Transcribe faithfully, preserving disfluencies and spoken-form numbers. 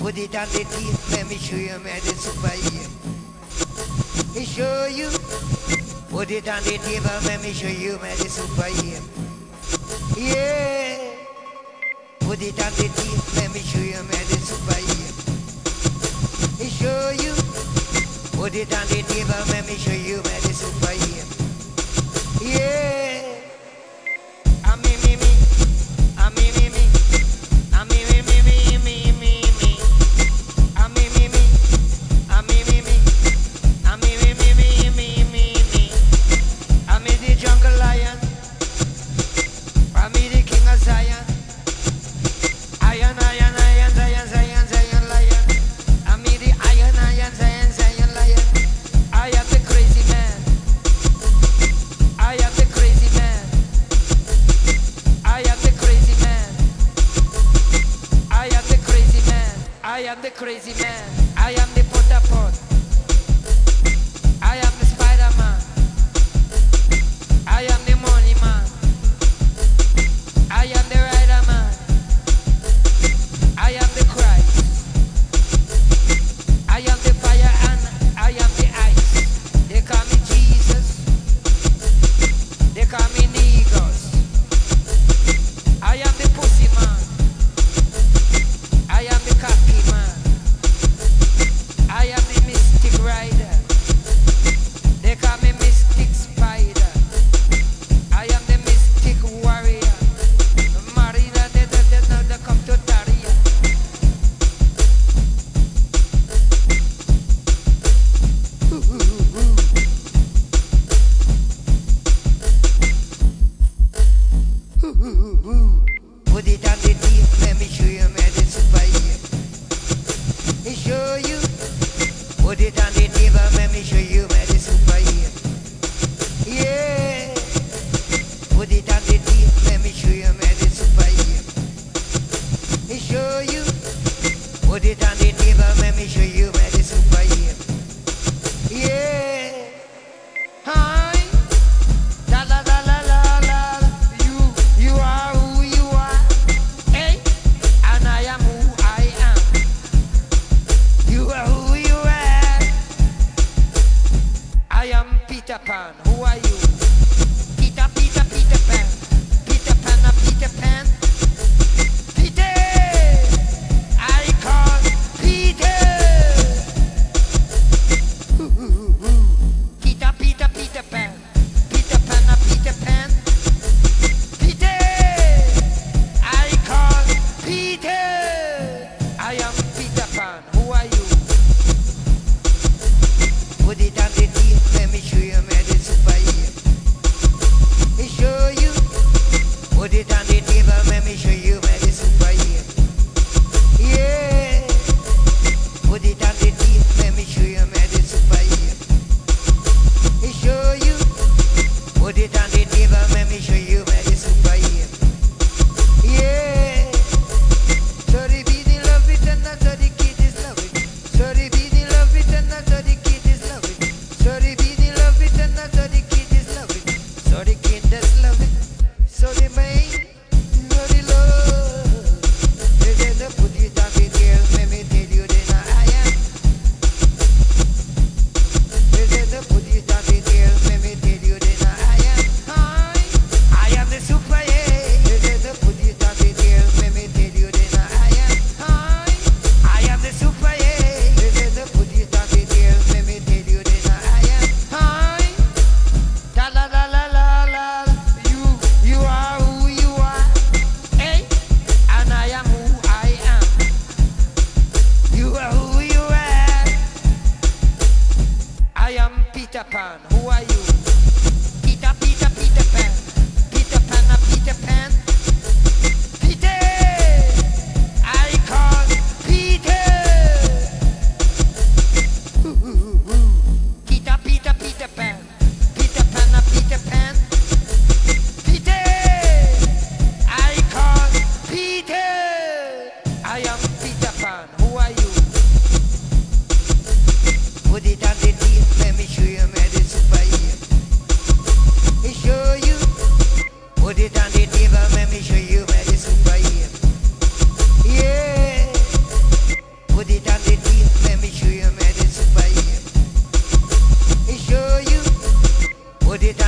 Put it on the tape, let me show you me the super here. Me show you. Put it on the table, let me show you me the super here. Yeah. Put it on the tape, let me show you me the super here. Me show you. Put it on the table, let me show you me the super here. Yeah. Ah me me me. Ah me me me. Ah me me me me me me me. Ah me me me. Ah me me me. Ah me me me me me me me. Ah me the jungle lion. Ah me the king of Zion. Iron, iron, iron, Zion, Zion, Zion, lion. I me the iron, iron, Zion, Zion, lion. I am the crazy man. I am the crazy man. I am the crazy man. I am the crazy man. I am the crazy man. I am the potapot. I am the Spider-Man. I am the money man. I am the rider man. I am the Christ. I am the fire and I am the ice. They call me Jesus. They call me Negros. I am the pussy man. I am the cocky man. I am the mystic rider. They call me mystic spider. I am the mystic warrior. Marina, they don't know they come to Daria. Put it on the tape, let me show you me the super here. Me show you. Put it on the table, let me show you me the super here. Yeah. Put it on the tape, let me show you me the super here. Me show you. Put it on the table, let me show you me the super here. Yeah. Hi. La la la la la la. You, you are who you are. Hey. And I am who I am. You are who you are. I am Peter Pan. Who are you? Peter, Peter, Peter Pan. Peter Pan, a Peter Pan. Peter. I call Peter. Peter, Peter, Peter Pan. Peter Pan, a Peter Pan. Peter. I call Peter. I am Peter Pan. Who are you? Put it on the tape, let me show you me the super here. Me show you. Put it on the table, let me show you me the super here. Yeah. Put it on the tape, let me show you me the super here. Me show you. Put it on the table, let me show you me the super here. Yeah. So the baby love it and not so the kid is love it. So the baby love it and not so the kid is love it. So the baby love it and not so the kid is love it. So the kid does love it. So the man, so the love. They said to put it on the girl, let me tell you then I am. They said to put it on the girl, let me tell you then I am. Hi, I am the super yeah. They said to put it on the girl, let me tell you then I am. Hi, I am the super yeah. They said to put it on the girl, let me tell you then I am. Hi, la la la la la la. You, you are who you are. Hey, and I am who I am. You are who you are. I am Peter Pan. Who are you? Peter, Peter, Peter Pan. Peter Pan, a Peter Pan. Peter. I call Peter. Peter, Peter, Peter Pan. Peter Pan, a Peter Pan. Peter. I call Peter. I am Peter Pan. Who are you? Put it on the tape, let me show you me the super here. put it